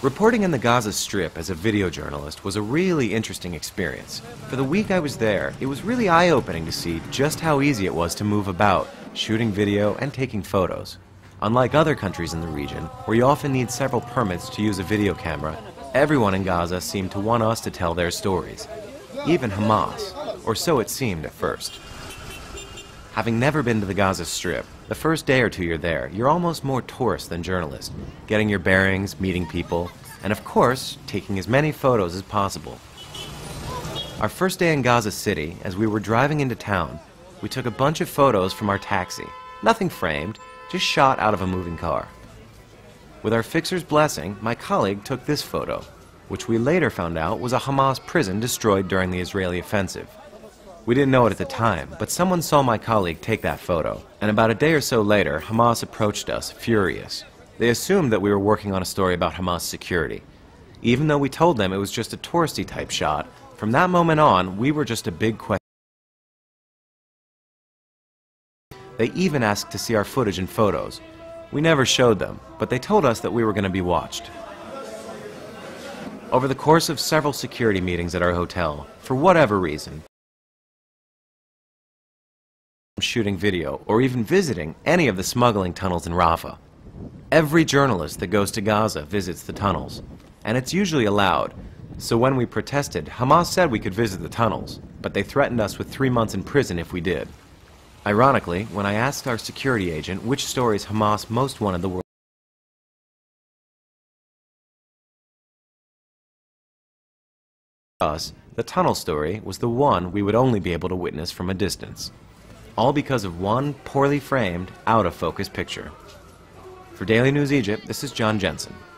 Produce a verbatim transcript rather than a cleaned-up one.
Reporting in the Gaza Strip as a video journalist was a really interesting experience. For the week I was there, it was really eye-opening to see just how easy it was to move about, shooting video and taking photos. Unlike other countries in the region, where you often need several permits to use a video camera, everyone in Gaza seemed to want us to tell their stories. Even Hamas, or so it seemed at first. Having never been to the Gaza Strip, the first day or two you're there, you're almost more tourist than journalist, getting your bearings, meeting people, and of course, taking as many photos as possible. Our first day in Gaza City, as we were driving into town, we took a bunch of photos from our taxi. Nothing framed, just shot out of a moving car. With our fixer's blessing, my colleague took this photo, which we later found out was a Hamas prison destroyed during the Israeli offensive. We didn't know it at the time, but someone saw my colleague take that photo, and about a day or so later, Hamas approached us, furious. They assumed that we were working on a story about Hamas security. Even though we told them it was just a touristy type shot, from that moment on, we were just a big question. They even asked to see our footage and photos. We never showed them, but they told us that we were going to be watched. Over the course of several security meetings at our hotel, for whatever reason, shooting video or even visiting any of the smuggling tunnels in Rafah. Every journalist that goes to Gaza visits the tunnels, and it's usually allowed. So when we protested, Hamas said we could visit the tunnels, but they threatened us with three months in prison if we did. Ironically, when I asked our security agent which stories Hamas most wanted the world us, the tunnel story was the one we would only be able to witness from a distance. All because of one poorly framed, out-of-focus picture. For Daily News Egypt, this is John Jensen.